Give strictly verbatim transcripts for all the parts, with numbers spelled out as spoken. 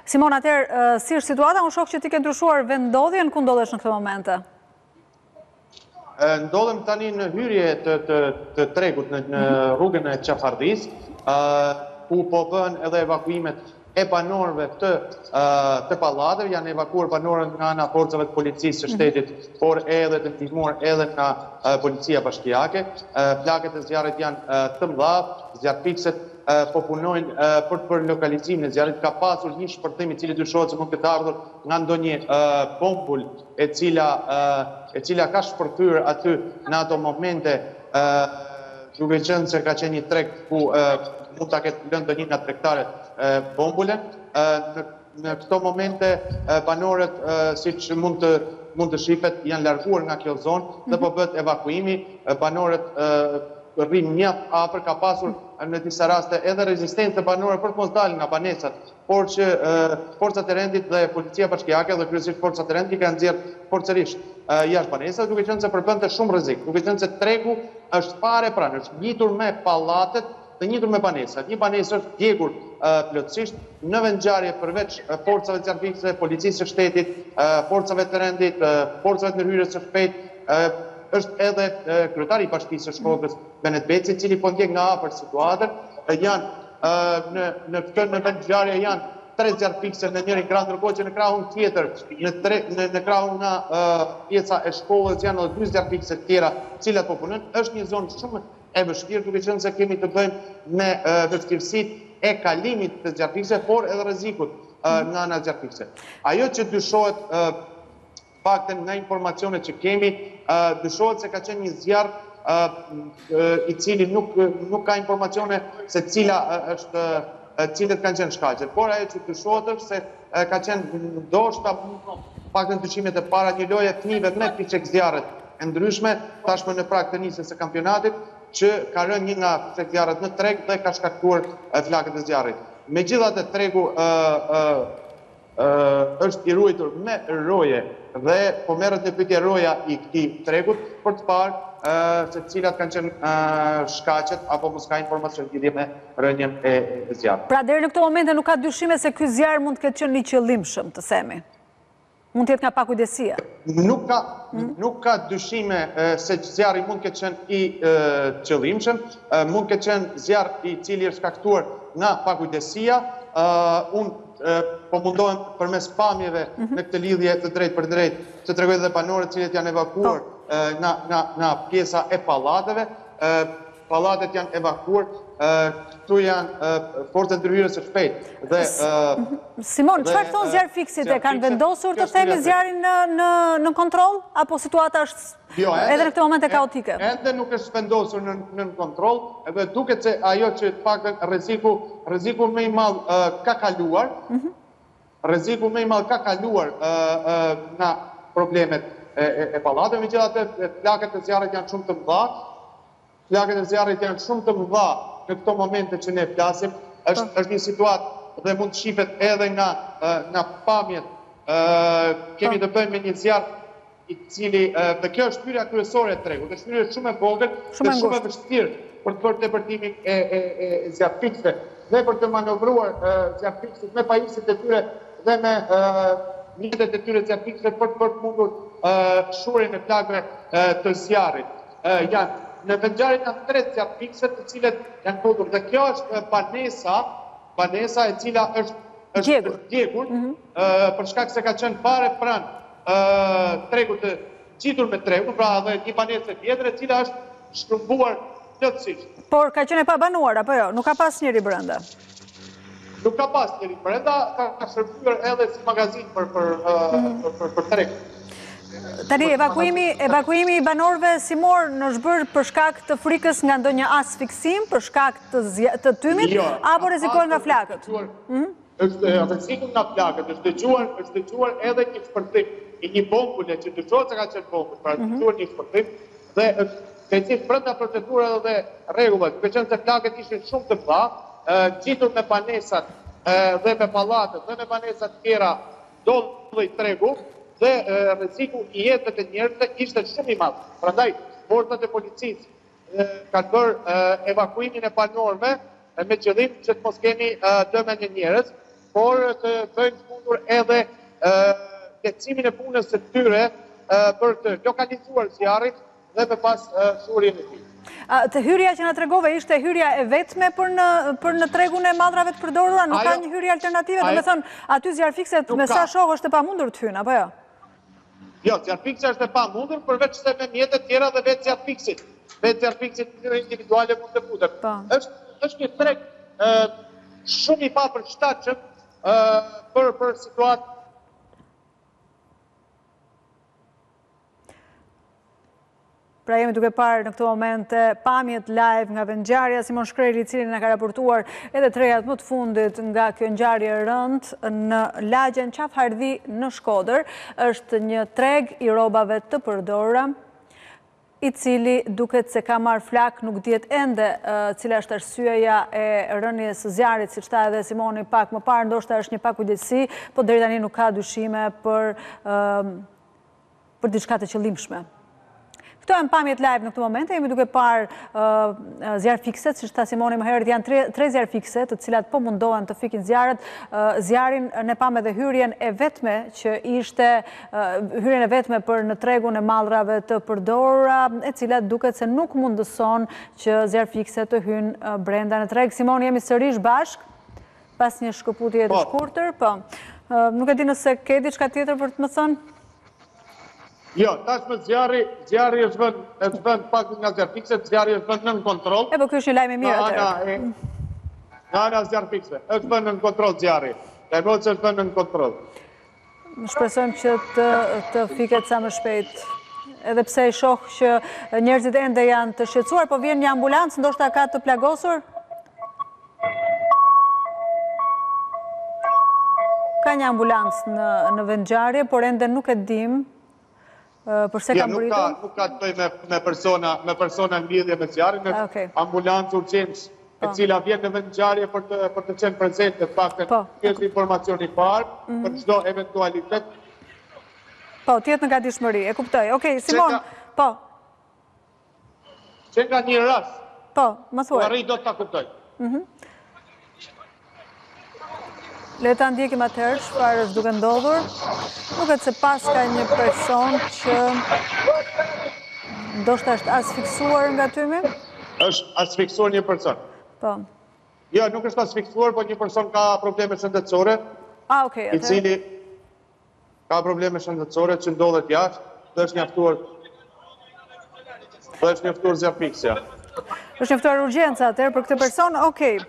Simon, atëherë, si është situata? Unë shoh që ti ke ndryshuar vendodhjen, ku ndodhesh në këtë momente? Ndodhem tani në hyrje të tregut në rrugën e Qafardis, ku po bën edhe evakuimet e banorëve të pallateve, janë evakuar banorët nga ana forcave të policisë së shtetit, por edhe të ndihmuar edhe nga policia bashkiake. Flakët e zjarrit janë të mëdha, zjarrfikset po punojnë për të bërë lokalizimin e zjarrit. Ka pasur një shpërthim i cili dyshohet se mund të ketë ardhur nga ndonjë bombul e cila e cila ka shpërthyer aty në ato momente, duke qenë se ka qenë një treg ku mund ta ketë lënë ndonjë nga tregtarët bombulen. Në këto momente banorët, siç mund të mund të shifet, janë larguar nga kjo zonë dhe po bëhet evakuimi. Banorët rrinë mjaft afër, ka pasur në disa raste edhe rezistencë të banorëve për të mos dalë nga banesat, por që forcat e rendit dhe policia bashkiake dhe kryesisht forcat e rendit kanë nxjerrë forcërisht jashtë banesave, duke qenë se përbënte shumë rrezik, duke qenë se tregu është fare pranë, është ngjitur me pallatet dhe njëtur me banesat. Një banesë është djegur plotësisht në vendngjarje përveç forcave të zjarrfikse, policisë së shtetit, forcave të rendit, forcave të ndërhyrjes së shpejtë, është edhe kryetari i bashkisë së Shkodrës, Benet Beci, i cili po ndjek nga afër situatën. Janë në këtë në vendngjarje janë tre zjarrfikse në njërin krah, ndërkohë që në krahun tjetër, në krahun nga pjesa e shkollës janë edhe dy zjarrfikse të tjera, të cilat po punojnë. Është një zonë shumë e vështirë, duke qenë se kemi të bëjmë me vështirësitë e kalimit të zjarrfikse, por edhe rrezikut nga ana zjarrfikse. Ajo që dyshohet, fakten nga informacionet që kemi, dyshohet se ka qenë një zjarr i cili nuk ka informacione se cila është cilët kanë qenë shkaqet. Por ajo që dyshohet është se ka qenë ndoshta fakten dyshimet e para një lojë e fëmijëve me fiçek zjarret e ndryshme, tashmë në prag të nisjes së kampionatit, që ka rënë një nga fiçek zjarret në treg dhe ka shkaktuar flakët e zjarrit. Megjithatë, tregu është i ruajtur me roje dhe po merret në pyetje roja i këtij tregut për të parë se cilat kanë qenë shkaqet apo mos ka informacion lidhje me rënjen e zjarrit. Pra deri në këtë moment nuk ka dyshime se ky zjarr mund të ketë qenë i qëllimshëm, të themi. Mund të jetë nga pakujdesia. Nuk ka nuk ka dyshime se zjarri mund të ketë qenë i qëllimshëm, mund të ketë qenë zjarr i cili është shkaktuar nga pakujdesia. Unë po mundohem përmes pamjeve në këtë lidhje të drejtë për drejtë të tregoj edhe banorët cilët janë evakuar nga pjesa e pallateve. Pallatet janë evakuar, këtu janë forcat ndërhyrjes së shpejtë. Simon, çfarë thon zjarrfiksit? E kanë vendosur të themi zjarrin në kontroll apo situata është edhe në këtë moment e kaotike? Ende nuk është vendosur në kontroll, edhe duket se ajo që të paktën rreziku rreziku më i madh ka kaluar, rreziku më i madh ka kaluar nga problemet e pallateve, megjithatë flakët e zjarrit janë shumë të mëdha. Flakët e zjarrit janë shumë të mëdha në këto momente që ne flasim. Është një situatë dhe mund të shifet edhe nga pamjet. Kemi të bëjmë me një zjarr i cili, dhe kjo është hyrja kryesore e tregut, është hyrje shumë e vogël dhe shumë e vështirë për të bërë tepërtimin e zjarrfikësve dhe për të manovruar zjarrfikësit me pajisjet e tyre dhe me mjetet e tyre zjarrfikësve për të bërë mundur shurjen e flakëve të zjarrit. Janë Në vendngjarjen janë tre zjarrfikse të cilët janë futur. Dhe kjo është banesa, banesa e cila është djegur, për shkak se ka qenë fare pranë tregut të gjitur me tregun, pra edhe një banesë tjetër e cila është shtrëmbuar plotësisht. Por ka qenë e pabanuar apo jo? Nuk ka pas njëri brenda? Nuk ka pas njëri brenda, ka shërbuar edhe si magazin për tregun. Tani, evakuimi i banorëve si morë në zhbër për shkak të frikës nga ndonjë asfiksim, për shkak të tymit, apo rrezikohen nga flakët? Është rrezikon nga flakët, është dëgjuar edhe një shpërthim i një bombule që dyshohet se ka qenë bombë, pra dëgjuar një shpërthim dhe është qenë brenda procedurave dhe rregullave, duke qenë se flakët ishin shumë të mëdha, gjitur me banesat dhe me pallatet dhe me banesat tjera dolli tregu, dhe rreziku i jetëve të njerëzve ishte shumë i madh. Prandaj, forcat e policisë kanë bërë evakuimin e banorëve me qëllim që të mos kemi dëme në njerëz, por të bëjnë fundur edhe lehtësimin e punës së tyre për të lokalizuar zjarrit dhe me pas shurjen e tij. Të hyrja që na tregove ishte hyrja e vetme për në për në tregun e mallrave të përdorura, nuk ka një hyrje alternative, do të thonë aty zjarfikset me sa shoh është e pamundur të hyjnë apo jo? Jo, zjarfikse është e pamundur përveç se me mjete tjera dhe vetë zjarfiksit. Vetë zjarfiksit individuale mund të futet. Është është një treg shumë i papërshtatshëm për për situatë. Pra jemi duke parë në këto momente pamjet live nga vendngjarja Simon Shkreli, i cili na ka raportuar edhe të rejat më të fundit nga kjo ngjarje e rëndë në lagjen Qafhardhi në Shkodër. Është një treg i rrobave të përdorura, i cili duket se ka marrë flak, nuk dihet ende cila është arsyeja e rënies së zjarrit, siç tha edhe Simoni pak më parë, ndoshta është një pakujdesi, po deri tani nuk ka dyshime për për diçka të qëllimshme. Këto janë pamjet live në këtë moment, jemi duke parë zjarfikset, siç tha Simoni më herët, janë tre, tre zjarfikse, të cilat po mundohen të fikin zjarret. Zjarrin ne pam edhe hyrjen e vetme që ishte hyrjen e vetme për në tregun e mallrave të përdorura, e cila duket se nuk mundëson që zjarfikset të hyjnë brenda në treg. Simoni, jemi sërish bashk pas një shkëputje të shkurtër, po. Nuk e di nëse ke diçka tjetër për të më thënë? Jo, tashmë zjarri, zjarri është vënë, është vënë pak nga zjarfikset, zjarri është vënë nën kontroll. E po ky është një lajm i mirë atë. Nga ana zjarfikse, është vënë nën kontroll zjarri. Lajmërohet se është vënë nën kontroll. Shpresojmë që të të fiket sa më shpejt. Edhe pse i shoh që njerëzit ende janë të shqetësuar, po vjen një ambulancë, ndoshta ka të plagosur. Ka një ambulancë në në vendngjarje, por ende nuk e dim. Përse ka mbritur? Nuk ka të bëjë me persona, me persona në lidhje me zjarrin, ambulancë urgjencë, e cila vjen në vendngjarje për të për të qenë prezente, paktën kjo është informacioni i parë për çdo eventualitet. Po, tjetë në gatishmëri, e kuptoj. Okej, Simon, po. Që nga një rast. Po, më thuaj. Po arri do të ta kuptoj. Le ta ndjekim atëherë çfarë është duke ndodhur. Duket se pas ka një person që ndoshta është asfiksuar nga tymi? Është asfiksuar një person. Po. Jo, nuk është asfiksuar, po një person ka probleme shëndetësore. Ah, okay, i cili ka probleme shëndetësore që ndodhet jashtë dhe është njoftuar dhe është njoftuar zjarfiksia. Është njoftuar urgjenca atëherë për këtë person? Okej.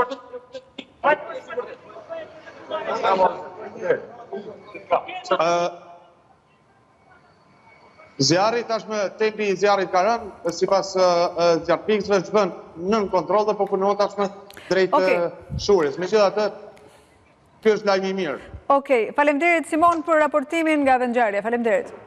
Zjarri tashmë tempi i zjarrit ka rënë, sipas zjarfikësve është vënë nën kontroll dhe po punohet tashmë drejt shurjes. Megjithatë, ky është lajmi i mirë. Okej, faleminderit Simon për raportimin nga vendngjarja. Faleminderit.